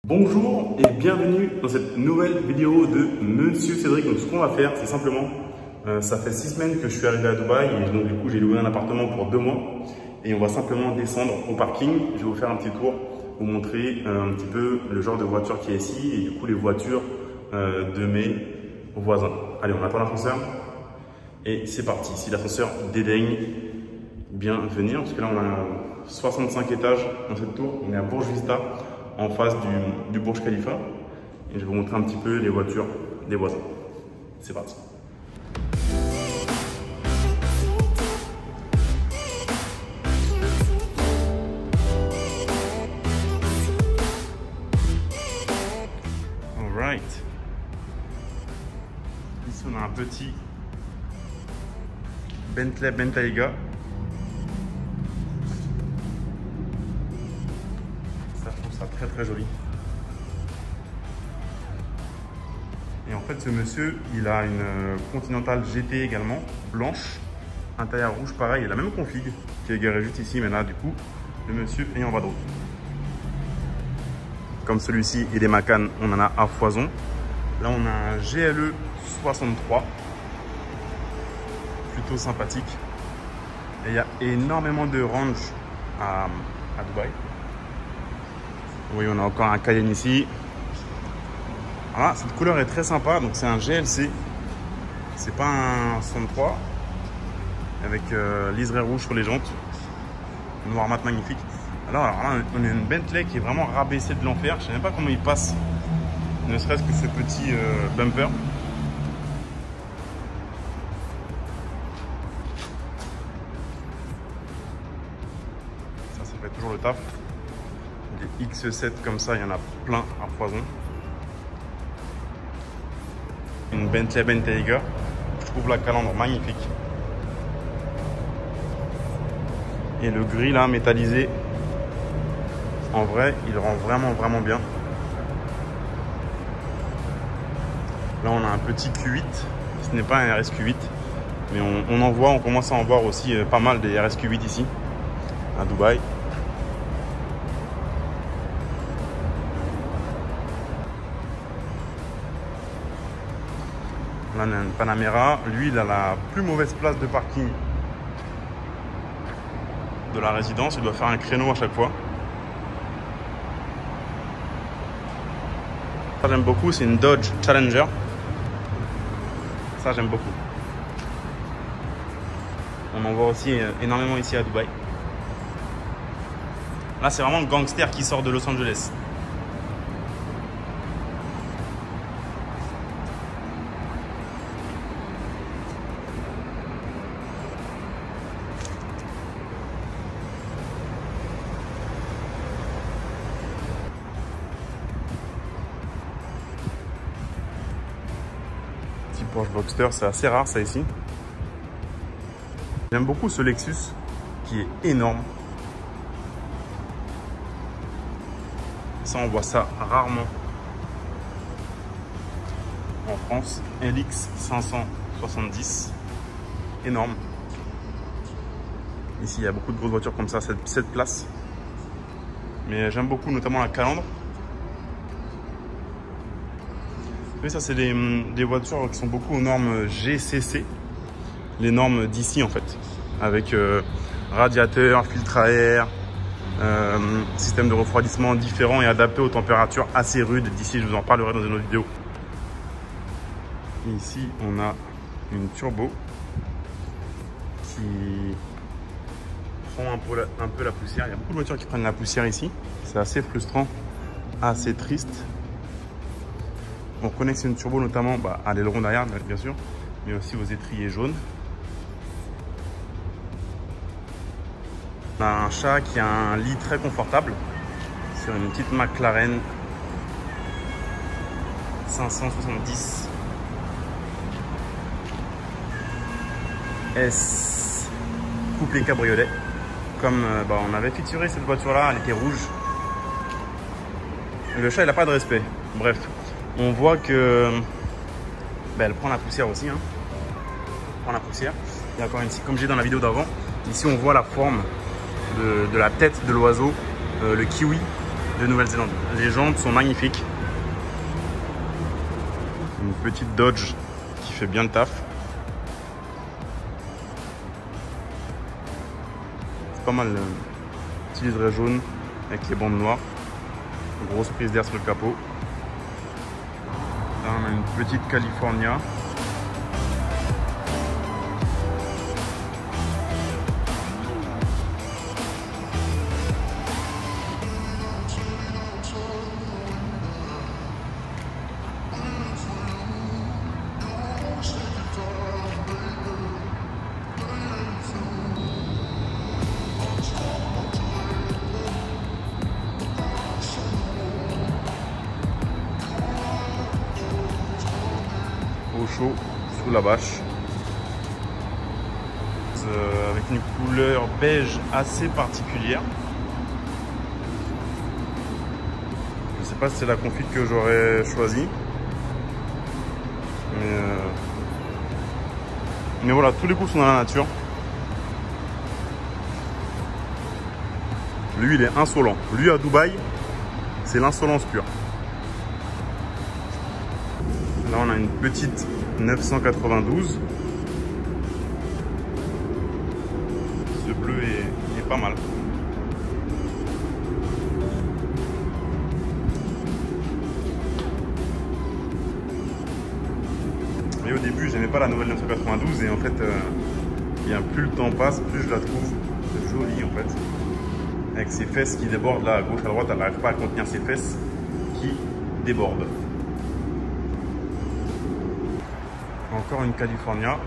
Bonjour et bienvenue dans cette nouvelle vidéo de Monsieur Cédric. Donc ce qu'on va faire, c'est simplement, ça fait 6 semaines que je suis arrivé à Dubaï et donc du coup j'ai loué un appartement pour 2 mois et on va simplement descendre au parking. Je vais vous faire un petit tour, vous montrer un petit peu le genre de voiture qui est ici et du coup les voitures de mes voisins. Allez, on attend l'ascenseur et c'est parti. Si l'ascenseur dédaigne bien venir, parce que là on a 65 étages dans cette tour, on est à Burj Vista, en face du Burj Khalifa. Et je vais vous montrer un petit peu les voitures des voisins. C'est parti. Alright. Ici on a un petit Bentley Bentayga. Très joli. Et en fait ce monsieur il a une Continental GT également, blanche, intérieur rouge pareil, et la même config qui est garée juste ici, mais là du coup le monsieur est en bas de route. Comme celui-ci et des Macan, on en a à foison. Là on a un GLE 63, plutôt sympathique, et il y a énormément de range à Dubaï. Oui, on a encore un Cayenne ici. Voilà, cette couleur est très sympa. Donc c'est un GLC. C'est pas un 63. Avec liseré rouge sur les jantes. Noir mat magnifique. Alors là, on a une Bentley qui est vraiment rabaissée de l'enfer. Je sais même pas comment il passe. Ne serait-ce que ce petit bumper. Ça fait toujours le taf. Des X7 comme ça, il y en a plein à foison. Une Bentley Bentayga. Je trouve la calandre magnifique. Et le gris là, métallisé. En vrai, il rend vraiment bien. Là, on a un petit Q8. Ce n'est pas un RSQ8. Mais on commence à en voir aussi pas mal des RSQ8 ici, à Dubaï. Là, on a une Panamera. Lui, il a la plus mauvaise place de parking de la résidence. Il doit faire un créneau à chaque fois. Ça, j'aime beaucoup. C'est une Dodge Challenger. Ça, j'aime beaucoup. On en voit aussi énormément ici à Dubaï. Là, c'est vraiment le gangster qui sort de Los Angeles. Porsche Boxster, c'est assez rare ça ici. J'aime beaucoup ce Lexus qui est énorme. Ça, on voit ça rarement en France. LX 570, énorme. Ici, il y a beaucoup de grosses voitures comme ça, cette place. Mais j'aime beaucoup notamment la calandre. Oui, ça c'est des voitures qui sont beaucoup aux normes GCC, les normes d'ici en fait, avec radiateur, filtre à air, système de refroidissement différent et adapté aux températures assez rudes d'ici. Je vous en parlerai dans une autre vidéo. Et ici, on a une turbo qui prend un peu la poussière. Il y a beaucoup de voitures qui prennent la poussière ici. C'est assez frustrant, assez triste. On reconnaît que c'est une turbo notamment à l'aileron derrière, bien sûr, mais aussi aux étriers jaunes. On a un chat qui a un lit très confortable sur une petite McLaren 570 S couplé cabriolet. Comme on avait featuré cette voiture-là, elle était rouge. Et le chat, il n'a pas de respect. Bref. On voit que elle prend la poussière aussi. Prend la poussière. Et encore ici, comme j'ai dans la vidéo d'avant, ici on voit la forme de la tête de l'oiseau, le kiwi. de Nouvelle-Zélande. Les jantes sont magnifiques. Une petite Dodge qui fait bien le taf. C'est pas mal. Petit liseré jaune avec les bandes noires. Grosse prise d'air sur le capot. Là on a une petite California. Chaud sous la bâche avec une couleur beige assez particulière. Je sais pas si c'est la config que j'aurais choisi, mais voilà, tous les coups sont dans la nature. Lui il est insolent, lui à Dubaï c'est l'insolence pure. Là on a une petite 992. Ce bleu est pas mal. Mais au début j'aimais pas la nouvelle 992 et en fait bien plus le temps passe, plus je la trouve jolie en fait. Avec ses fesses qui débordent là à gauche à droite, elle n'arrive pas à contenir ses fesses qui débordent. Encore une California,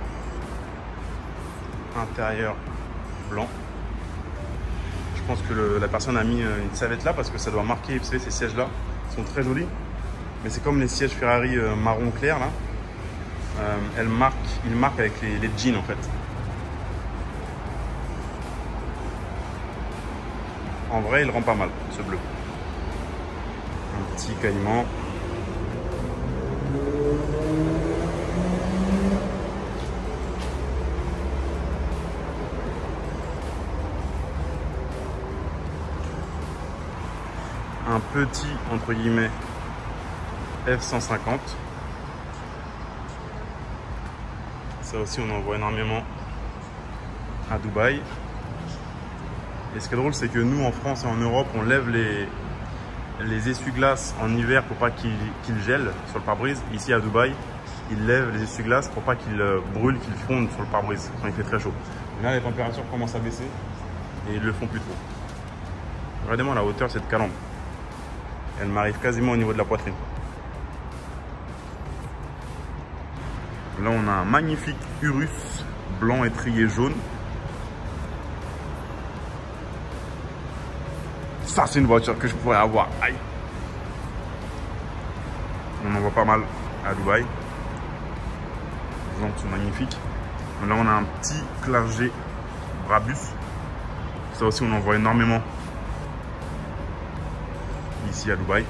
intérieur blanc. Je pense que la personne a mis une savette là parce que ça doit marquer, vous savez, ces sièges là sont très jolis. Mais c'est comme les sièges Ferrari marron clair là. Il marque avec les jeans en fait. En vrai, il rend pas mal ce bleu. Un petit caïman. Un petit, entre guillemets, F-150. Ça aussi, on en voit énormément à Dubaï. Et ce qui est drôle, c'est que nous, en France et en Europe, on lève les essuie-glaces en hiver pour pas qu'ils gèlent sur le pare-brise. Ici, à Dubaï, ils lèvent les essuie-glaces pour pas qu'ils brûlent, qu'ils fondent sur le pare-brise quand il fait très chaud. Et là, les températures commencent à baisser et ils le font plus trop. Regardez-moi la hauteur de cette calandre. Elle m'arrive quasiment au niveau de la poitrine. Là, on a un magnifique Urus blanc étrié jaune. Ça, c'est une voiture que je pourrais avoir. Aïe. On en voit pas mal à Dubaï. Les jantes sont magnifiques. Là, on a un petit Clargé Brabus. Ça aussi, on en voit énormément ici à Dubaï.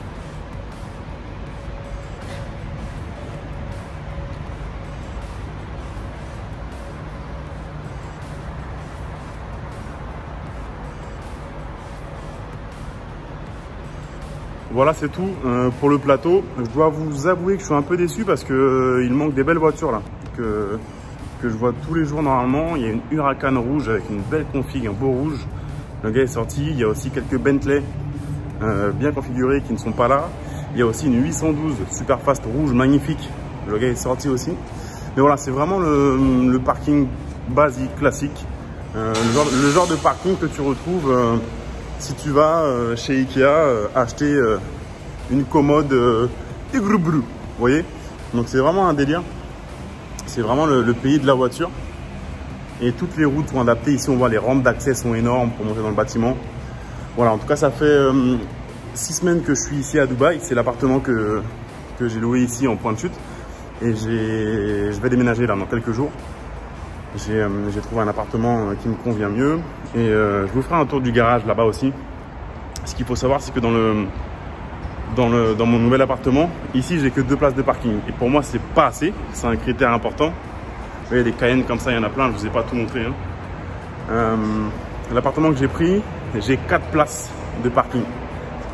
Voilà, c'est tout pour le plateau. Je dois vous avouer que je suis un peu déçu parce que il manque des belles voitures là que je vois tous les jours normalement. Il y a une Huracan rouge avec une belle config, un beau rouge. Le gars est sorti. Il y a aussi quelques Bentley bien configurés qui ne sont pas là. Il y a aussi une 812 Superfast rouge magnifique. Le gars est sorti aussi. Mais voilà, c'est vraiment le parking basique, classique. Le genre de parking que tu retrouves si tu vas chez Ikea acheter une commode Igrubru, vous voyez. Donc c'est vraiment un délire. C'est vraiment le pays de la voiture. Et toutes les routes sont adaptées. Ici, on voit les rampes d'accès sont énormes pour monter dans le bâtiment. Voilà, en tout cas, ça fait 6 semaines que je suis ici à Dubaï. C'est l'appartement que j'ai loué ici en point de chute. Et je vais déménager là dans quelques jours. J'ai trouvé un appartement qui me convient mieux. Et je vous ferai un tour du garage là-bas aussi. Ce qu'il faut savoir, c'est que dans mon nouvel appartement, ici, j'ai que 2 places de parking. Et pour moi, c'est pas assez. C'est un critère important. Vous voyez, des Cayenne comme ça, il y en a plein. Je ne vous ai pas tout montré. Hein. L'appartement que j'ai pris, j'ai 4 places de parking.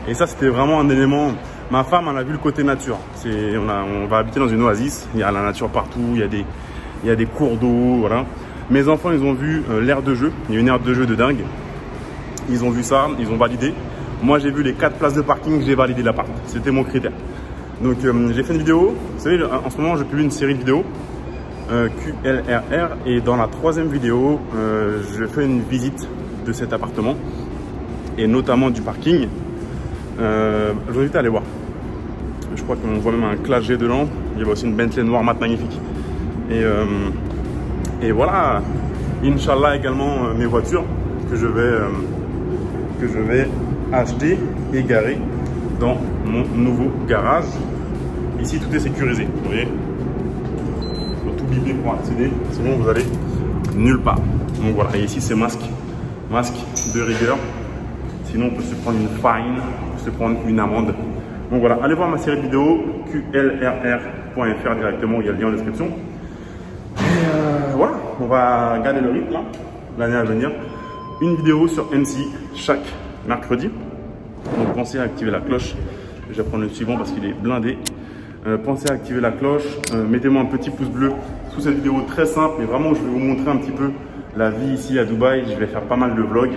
Et ça, c'était vraiment un élément. Ma femme, elle a vu le côté nature. On va habiter dans une oasis. Il y a la nature partout. Il y a des cours d'eau. Voilà. Mes enfants, ils ont vu l'aire de jeu. Il y a une aire de jeu de dingue. Ils ont vu ça. Ils ont validé. Moi, j'ai vu les 4 places de parking. J'ai validé l'appart. C'était mon critère. Donc, j'ai fait une vidéo. Vous savez, en ce moment, je publie une série de vidéos. QLRR. Et dans la 3e vidéo, je fais une visite de cet appartement. Et notamment du parking. Je vous invite à aller voir. Je crois qu'on voit même un Classe G dedans. Il y a aussi une Bentley noire mat magnifique. Et voilà, Inch'Allah également mes voitures que je vais acheter et garer dans mon nouveau garage. Ici tout est sécurisé, vous voyez. Il faut tout biper pour accéder, sinon vous allez nulle part. Donc voilà, et ici c'est masque de rigueur. Sinon on peut se prendre une fine, on peut se prendre une amende. Donc voilà, allez voir ma série de vidéos qlrr.fr directement, il y a le lien en description. Et voilà, on va garder le rythme l'année à venir. Une vidéo sur MC chaque mercredi. Donc pensez à activer la cloche. Je vais prendre le suivant parce qu'il est blindé. Pensez à activer la cloche. Mettez-moi un petit pouce bleu sous cette vidéo très simple. Mais vraiment, je vais vous montrer un petit peu la vie ici à Dubaï. Je vais faire pas mal de vlogs.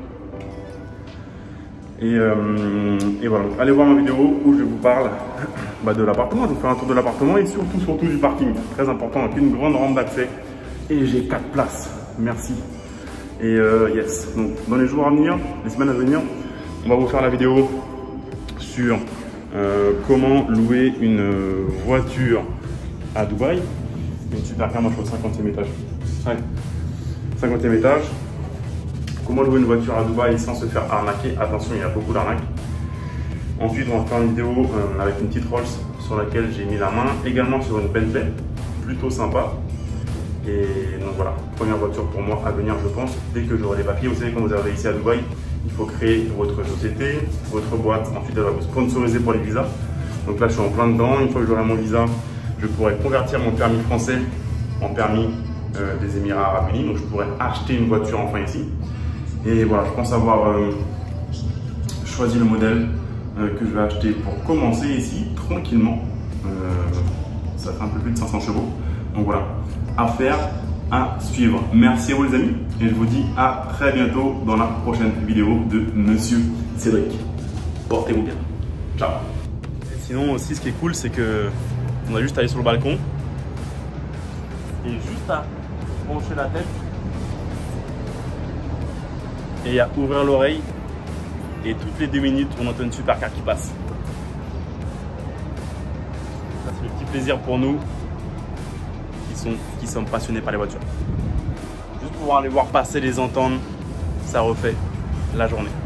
Et voilà, allez voir ma vidéo où je vous parle de l'appartement. Je vais faire un tour de l'appartement et surtout du parking. Très important, avec une grande rampe d'accès. Et j'ai 4 places. Merci. Et yes, donc dans les jours à venir, les semaines à venir, on va vous faire la vidéo sur comment louer une voiture à Dubaï. Une super car, moi je suis au 50e étage. Ouais, 50e étage. Comment louer une voiture à Dubaï sans se faire arnaquer. Attention, il y a beaucoup d'arnaques. Ensuite, on va faire une vidéo avec une petite Rolls sur laquelle j'ai mis la main. Également sur une Bentley, plutôt sympa. Et donc voilà, première voiture pour moi à venir, je pense, dès que j'aurai les papiers. Vous savez, quand vous arrivez ici à Dubaï, il faut créer votre société, votre boîte. Ensuite, elle va vous sponsoriser pour les visas. Donc là, je suis en plein dedans. Une fois que j'aurai mon visa, je pourrai convertir mon permis français en permis des Émirats Arabes Unis. Donc je pourrai acheter une voiture enfin ici. Et voilà, je pense avoir choisi le modèle que je vais acheter pour commencer ici tranquillement. Ça fait un peu plus de 500 chevaux. Donc voilà, affaire à suivre. Merci à vous les amis et je vous dis à très bientôt dans la prochaine vidéo de Monsieur Cédric. Portez-vous bien. Ciao. Et sinon aussi, ce qui est cool, c'est que on a juste à aller sur le balcon et juste à pencher la tête et à ouvrir l'oreille, et toutes les 2 minutes on entend une supercar qui passe. Ça c'est le petit plaisir pour nous qui sommes passionnés par les voitures. Juste pouvoir les voir passer, les entendre, ça refait la journée.